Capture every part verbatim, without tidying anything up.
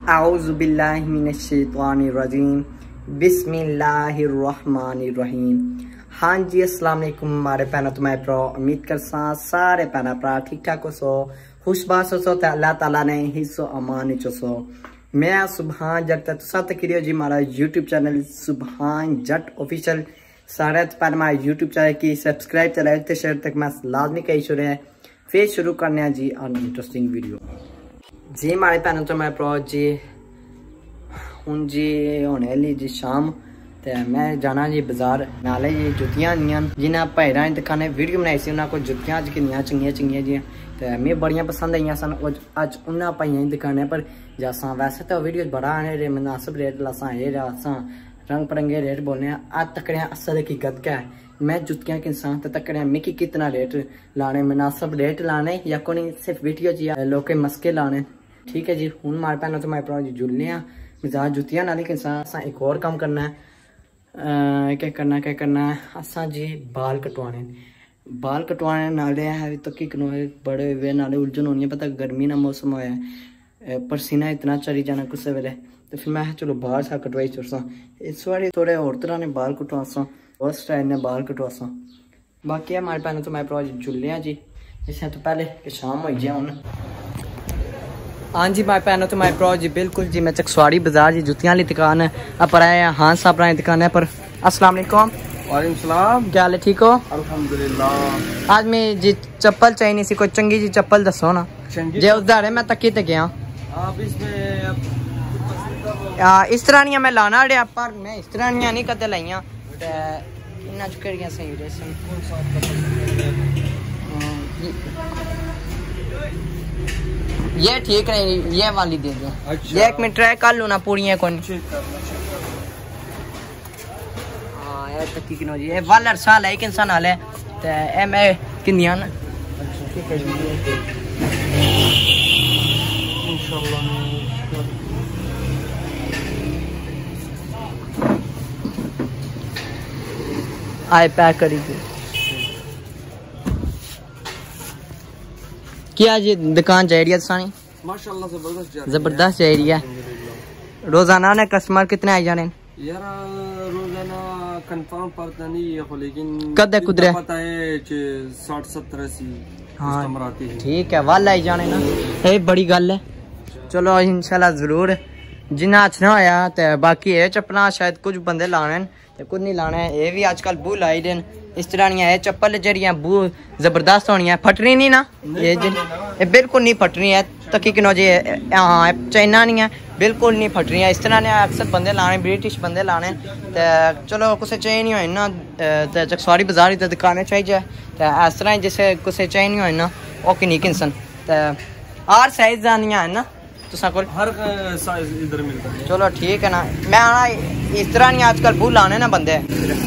आऊज़ुबिल्लाहि मिनश्शैतानिर्रजीम बिस्मिल्लाहिर्रहमानिर्रहीम। हाँ जी, अस्सलाम वालेकुम हमारे भैनों तो मैं प्रो उम्मीद कर सा सारे भैन भरा ठीक ठाक हो सो खुशबाश हो सो ते अल्लाह ताला ने हिस्सो अमान चो सो। मैं सुभान जट तुसा तक जी हमारा यूट्यूब चैनल सुभान जट ऑफिशियल सारे पहले हमारे यूट्यूब चैनल की सब्सक्राइब चलाए थे शेयर तक मैं लाजमी कही शुरू है। फिर शुरू करने जी अन इंटरेस्टिंग वीडियो जी हमारे भैनों तो मैं प्रो जी हूँ जी होने ली जी शाम ते मैं जाना जी बाजार नाले जी जुतियां जिन्हें भैर दिखाने वीडियो बनाई सी उन्होंने को जुतियां अज किनिया चंगिया चंगिया जी तो मैं बड़िया पसंद आई सन अज उन्होंने भाइयों की दुकाने पर जासा। वैसे तो वीडियो बड़ा आने रे मुनासिब रेट लासा ये असा रंग बिरंगे रेट बोलने आज तकड़िया असल की गदका है। मैं जुतियां के इंसान तो तकड़िया मिकी कितना रेट लाने मुनासिब रेट लाने या को नहीं सिर्फ वीडियो जी लोग मस्के लाने। ठीक है जी हूँ मार पैनों तो मैं अपना जी जुलने मिजाज जुतियां नाली के इंसान असा एक और काम करना है। क्या करना क्या करना है असा जी बाल कटवाने बाल कटवाने नाले है तो कि बड़े हुए नाले उलझन होनी है। पता गर्मी ना मौसम होया है पसीना इतना चली जाना कुछ वेले तो फिर मैं चलो बाहर सा कटवाई चुरसा इस बार थोड़े और तरह ने बाल कटवासा और स्टाइल ने बाल कटवासा। बाकी हमारे पैनों तो मैं प्रोज जुलिया जी इससे तो पहले कि शाम हो जाए हूँ। हाँ जी माय पैनों तो माय प्रो जी बिल्कुल जी मैं चकसवाड़ी बाजार जी जुतियां वाली दुकान है पर आया हाँ साहब अपनी दुकान है पर। अस्सलाम वालेकुम। वालेकुम सलाम। क्या हाल है ठीक हो? अल्हम्दुलिल्लाह। आज मैं जी चप्पल चाहिए सी कोई चंगी जी चप्पल दसो ना जे उधर है मैं तकी ते गया आप इसमें आ, इस तरह नहीं मैं लाना अड़िया पर मैं इस तरह नहीं कदे लाइया इन्ना चुकड़ियां सही रहे ये ठीक नहीं ये वाली दे दो। अच्छा। ये एक मिनट ट्राई कर लो ना पूरी है कौन हां ये तक की नो जी ये वालर साल है एक इंसान हाल है ते ए मैं किंदियां ना। अच्छा ठीक है जी इंशाल्लाह आए पैक करी थी क्या जी दुकान जा रही है सानी माशाल्लाह जबरदस्त जबरदस्त जा रही है। रोजाना ने कस्टमर कितने आ जाने यार रोजाना कंफर्म पता नहीं है लेकिन कदे कुदरे पता है कि साठ सत्तर अस्सी कस्टमर आते हैं। ठीक है वाल आई जाने ना ये बड़ी गल है। चलो इंशाल्लाह जरूर जिन्ना अच्छा होया ते बाकी ये चप्पल शायद कुछ बंदे लाने ते कुछ नहीं लाने ये भी आजकल बू लाई देन इस तरह नहीं है चप्पल जरिया बू जबरदस्त होनी है फटनी नहीं ना ये ये बिल्कुल नहीं फटनी है तकी किनो जी हाँ चाइना नहीं है बिल्कुल नहीं फटनी है। इस तरह ने अक्सर बंदे लाने ब्रिटिश बंदे लाने ते चलो कुछ चाहिए नहीं हो ना ते चकसवाड़ी बाजार की दुकानें चाहिए ते इस तरह जैसे कुछ चाहिए नहीं हो ना ओके नहीं किसन ते हर साइज आनियां है ना तुसा को हर साइज इधर मिलता है। चलो ठीक है ना मैं आना इस तरह नहीं आजकल बू लाने ना बंदे।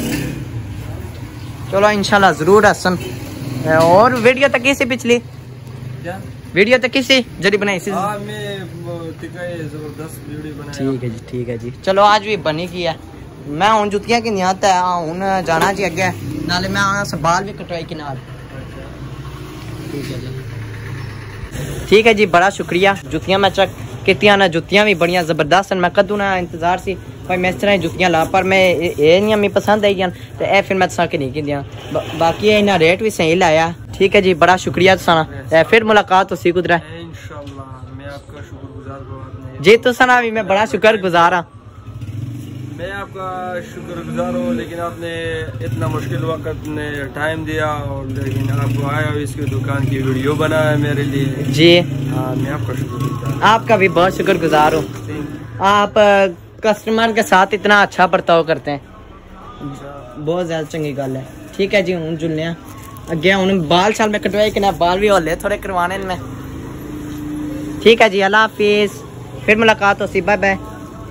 चलो इंशाल्लाह जरूर हसन और वीडियो तक किसी पिछली क्या वीडियो तक किसी जरी बनाई सी हां मैं जबरदस्त वीडियो बनाया। ठीक है जी ठीक है जी चलो आज भी बनी की है। मैं हुन जुतियां की नियत है हुन जाना जी अगे नाले मैं आना बाल भी कटवाई के नाल। ठीक है जी ठीक है जी बड़ा शुक्रिया जुतियां मैं चेक कीतियां ना जुतियां भी बड़ियां जबरदस्त मैं कदू ना इंतजार सी भाई मैं इस तरह जुतियां ला पर मैं ये नहीं मैं पसंद आई जान तो ए फिर मैं तुसा के नहीं कीतियां बाकी इन्ना रेट भी सही लाया। ठीक है जी बड़ा शुक्रिया तुसा फिर मुलाकात होसी कुदरा इंशाल्लाह मैं आपका शुक्रगुजार हूं जी तुसा ना भी मैं बड़ा शुक्रगुजार हां मैं आपका शुक्रगुजार हूँ लेकिन आपने इतना मुश्किल वक्त में टाइम दिया और लेकिन आपको आया इसकी दुकान की वीडियो बनाया मेरे लिए जी हाँ मैं आपका शुक्रगुजार आपका भी बहुत शुक्रगुजार हूँ। आप कस्टमर के साथ इतना अच्छा बर्ताव करते हैं बहुत ज्यादा चंगी गल है। ठीक है जी हूँ जुलने अगे हूँ बाल शाल में कटवाए कि ना बाल भी होले थोड़े करवाने में। ठीक है जी अल्लाह हाफिज फिर मुलाकात होसी बाय बाय।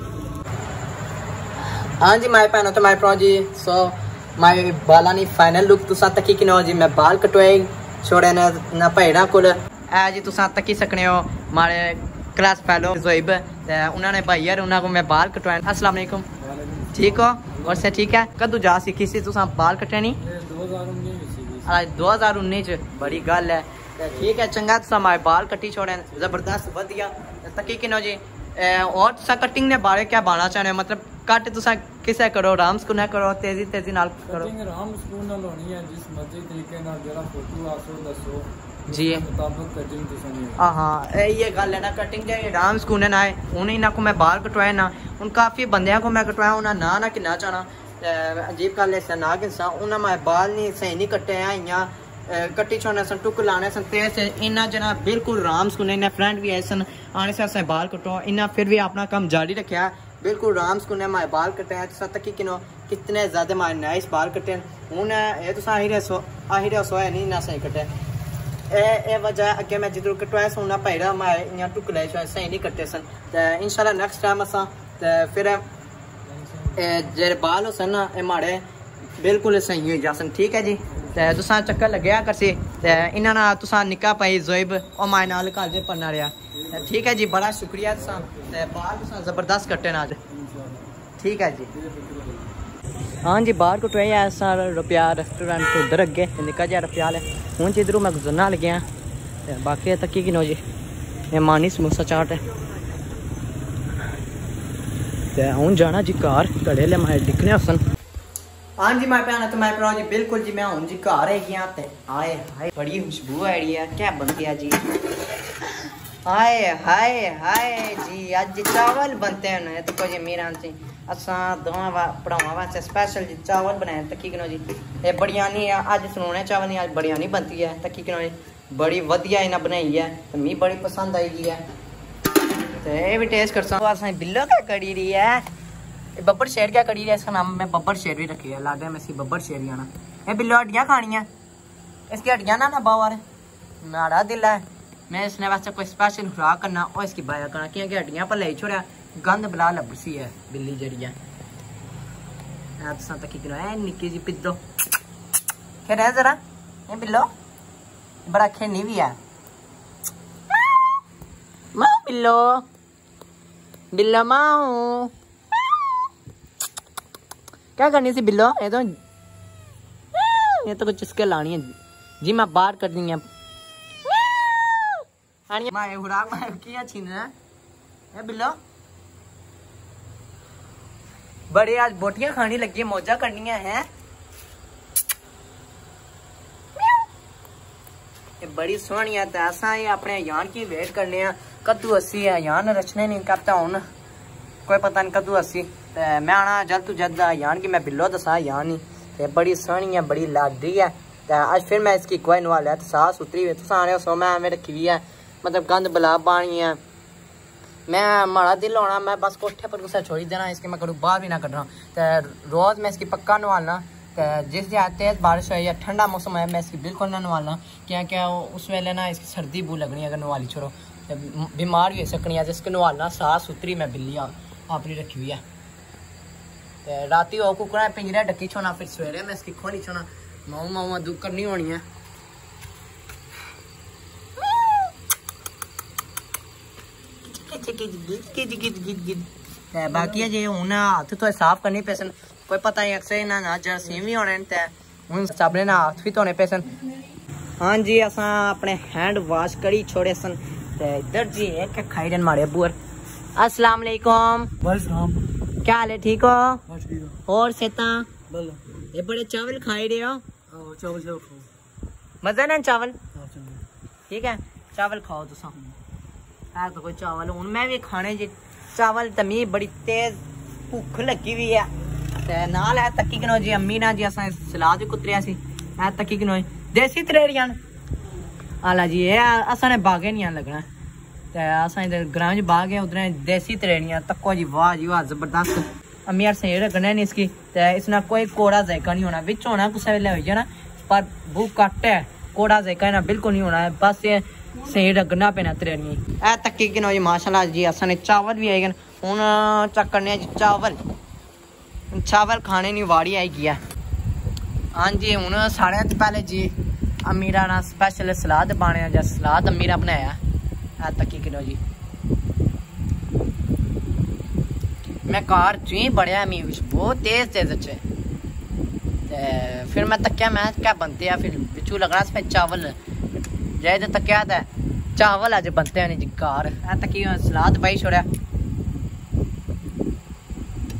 हाँ जी माय पैनों तो माय प्रो जी सो माय बाला नी फाइनल लुक तुसा तकी कि नो जी मैं बाल कटवाए छोड़े ना ना भैड़ा कोल ए जी तुसा तकी सकने हो मारे क्लास फेलो ज़ोइब उन्होंने भाई यार उन्होंने को मैं बाल कटवाए। अस्सलाम वालेकुम ठीक हो और से ठीक है कदू जा सीखी सी तुसा बाल कटने नहीं दो हज़ार उन्नीस बड़ी गल है ठीक है चंगा तुसा मारे बाल कटी छोड़े जबरदस्त वधिया तकी कि नो जी और तुसा कटिंग ने बारे क्या बाना चाहने मतलब कट तुसा किसे करो आराम सुकून करो तेजी तेजी नाल करो कटिंग आराम सुकून नाल होनी है जिस मर्जी तरीके नाल जेड़ा फोटो आसो दसो जी मुताबिक कटिंग तुसा नहीं हां हां ये गल है ना कटिंग जे आराम सुकून ना है उन इना को मैं बाल कटवाए ना उन काफी बंदियां को मैं कटवाया उना ना ना किना चाहना अजीब गल है ना कि सा उना मैं बाल नहीं सही नहीं कटे हैं या कट्टी छोड़ने सन टुक लाने सन तेज से इना जना बिल्कुल राम सुकून इन्हें फ्रेंड भी आए सन आने से असें बाल कटो इन्हें फिर भी अपना काम जारी रखा बिल्कुल राम सुकून माए बाल कटे हैं तक किनो कितने ज्यादा माए नाइस बाल कटे हूँ ये तो आही सो आही रहो सो है नहीं ना सही कटे ए ए वजह अगे मैं जिधर कटवाया सन उन्हें भाई माए इं टुक लाए सही नहीं कटे सन इंशाल्लाह नेक्स्ट टाइम असा फिर जेरे बाल हो सन ना माड़े बिल्कुल सही हो जासन ठीक है जी तुसा चक्कर लग्या करसी इन्हां नाल तुसा निक्का भाई ज़ोइब और माए नाल घर जे पढ़ना रहा ठीक है जी बड़ा शुक्रिया तुसा ते बाल तुसा जबरदस्त कट्टे ना आज ठीक है जी हाँ जी बाहर कटवाई है सारा रुपया रेस्टोरेंट तो उधर अगे निक्का जिहा रुपया है हूँ जिधरों मैं गुजरना लग्या बाकी तकी किनो जी ये मानी समोसा चाट है हूँ जाना जी घर घड़े ले माए दिखने सन हाँ जी मैं भैन तो मैं भरा जी बिल्कुल जी मैं हूँ जी घर है गया आए हाय बड़ी खुशबू आ रही है क्या बनती है जी हाय हाय हाय जी अज चावल बनते हैं तो जी मेरा जी असा दोवां भरावां वास्ते स्पेशल जी चावल बनाए तकी किनो जी ये बिरयानी अज सनोने चावल नहीं अज बिरयानी बनती है तकी किनो जी बड़ी वधिया इन्हें बनाई है तो मी बड़ी पसंद आई गई है तो ये भी टेस्ट कर सकता असें बिल्लो क्या करी रही है बब्बर शेर क्या करी है इसका नाम मैं बब्बर शेर भी रखी है लागे में इसकी बब्बर शेर ही आना ये बिल्लो हड्डियाँ खानी है इसकी हड्डियाँ ना ना बावर माड़ा दिल है मैं इसने वास्ते कोई स्पेशल खुराक करना और इसकी बाया करना क्योंकि हड्डियाँ पर ले छोड़ा गंद बला लबसी है बिल्ली जड़ी है तक निक्की जी पिद्दो फिर है जरा ये बिल्लो बड़ा खेनी भी है माँ बिल्लो बिल्लो माऊ क्या करनी सी बिल्लो ये तो ये तो कुछ इसके लानी है जी मैं बाहर कर दी है माए हुराक माए किया छीना है बिल्लो बड़ी आज बोटियां खानी लगी मौजा करनी है ये बड़ी सोहनी है तो असा ये अपने यान की वेट करने कद्दू अस्सी है यान रचने नहीं करता हूं कोई पता नहीं कद्दू अस्सी मैं आना जल्द तू जल्द यान की मैं बिल्लो दसा यान ही ते बड़ी सोहनी है बड़ी लाडली है तो आज फिर मैं इसकी कोई नवाल है तो साफ सुथरी हुई तुम आने सो मैं में रखी हुई है मतलब गंद बला पानी है मैं माड़ा दिल होना मैं बस कोठे पर गुस्सा छोड़ी देना इसके मैं करूँ बाहर भी ना करना तो रोज़ मैं इसकी पक्का नवालना तो जिस दिन तेज़ बारिश है या ठंडा मौसम है मैं इसकी बिल्कुल ना नवालना क्या क्या उस वेले ना इसकी सर्दी बू लगनी अगर नवाली छोड़ो बीमार भी हो सकनी है जिसके नवालना साफ सुथरी मैं बिल्ली अपनी रखी हुई है राती हो कुकड़ा पिंजरे डकी छोना फिर सवेरे मैं इसकी खोली छोना माऊ माऊ दुख करनी होनी है बाकी है जी हूँ हाथ तो साफ करनी पेसन कोई पता नहीं अक्सर ना ना जरासीम भी होने हूँ सबने ना हाथ भी धोने पेसन हाँ जी असा अपने हैंड वॉश करी छोड़े सन इधर जी एक खाई रन मारे बुअर अस्सलाम वालेकुम क्या हाल है ठीक हो और सेता ये बड़े चावल खाई रहे हो चावल चावल मजा ना चावल ठीक है चावल खाओ तुसा है तो कोई चावल हूँ मैं भी खाने जी चावल तमी बड़ी तेज भुख लगी हुई है ते नाल है तक्की कनो जी अम्मी ना जी असा सलाद भी कुतरिया सी है तक्की कनो देसी त्रेड़ियां आला जी ये असा ने बागे नहीं लगना ते असा इधर ग्राम च बाग है उधर देसी त्रेड़ियां तक्को जी वाह जी वाह जबरदस्त अम्मी यार सही रखना नहीं इसकी ते इसना कोई कोड़ा जायका नहीं होना बिच होना कुछ वेले हो जाना पर भूख कट है कोड़ा जायका ना बिल्कुल नहीं होना है बस ये सही रगना पैना त्रेनी ए तक्की किनो जी माशाल्लाह जी असन चावल भी आए हूँ चक करने चावल चावल खाने नहीं वाड़ी आई गया हाँ जी हूँ सारे तो पहले जी अमीरा ना स्पेशल सलाद पाने जा सलाद अमीरा बनाया है तक्की किनो जी मैं कार जी बढ़िया मी बहुत तेज तेज अच्छे फिर मैं तक्या मैं क्या बनते हैं फिर बिचू लगना फिर चावल जय तक क्या था चावल अज बनते हैं जी घर तकी सलाद पाई छोड़ा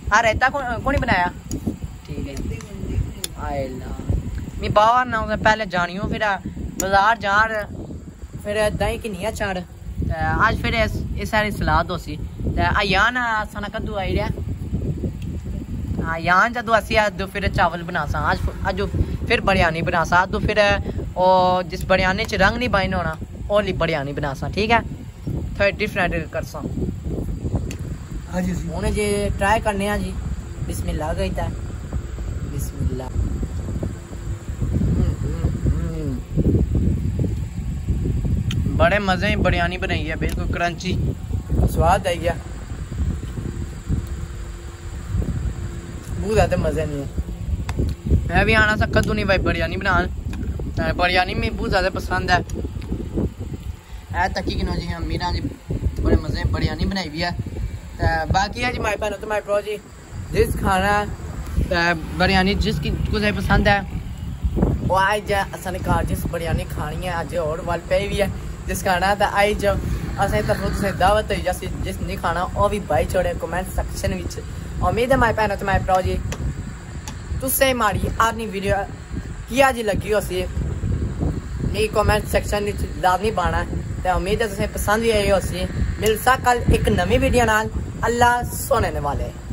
आ रायता कौन ही बनाया ठीक है आए ला मैं बाहर ना पहले जानियो फिर बाजार जान फिर दही किन्नियां चाड़ आज फिर इस सारी सलाद हो सी आयान साना कद्दू आई रहा आयान जदू असी अज फिर चावल बना सा आज अज फिर बिरयानी बना सा अज फिर और जिस बिरयानी च रंग नहीं बाइन होना ओली बिरयानी बना सा ठीक है फिर डिफरेंट कर सा हाँ जी उन्हें जी ट्राई करने हैं जी बिस्मिल्लाह गई था बिस्मिल्लाह बड़े मजे की बिरयानी बनाई है बिल्कुल क्रंची स्वाद आई गया बहुत ज्यादा मजे नहीं है मैं भी आना सा कद्दू नहीं भाई बिरयानी बना बिरयानी में बहुत ज्यादा पसंद है ऐ तकी कि जी हम मीरा जी बड़े मजे बिरयानी बनाई हुई है बाकी है जी माई भैन तो माई प्रो जी जिस खाना बिरयानी जिसकी कुछ पसंद है वो अज असें घर जिस बिरयानी खानी है अज और वाल पे भी है जिस खाना तो अज असें तरफों तुसें दावत होई जैसे जिस नहीं खाना वो भी पाई छोड़े कमेंट सेक्शन विच उम्मीद है माई भैन तो माई प्रो जी तुसें माड़ी अपनी वीडियो किया जी लगी हो सी नहीं कमेंट सेक्शन विच लाजमी पाना तो उम्मीद है तुसें पसंद भी आई हो सी मिलसा कल एक नवी वीडियो नाल अल्लाह सोने वाले।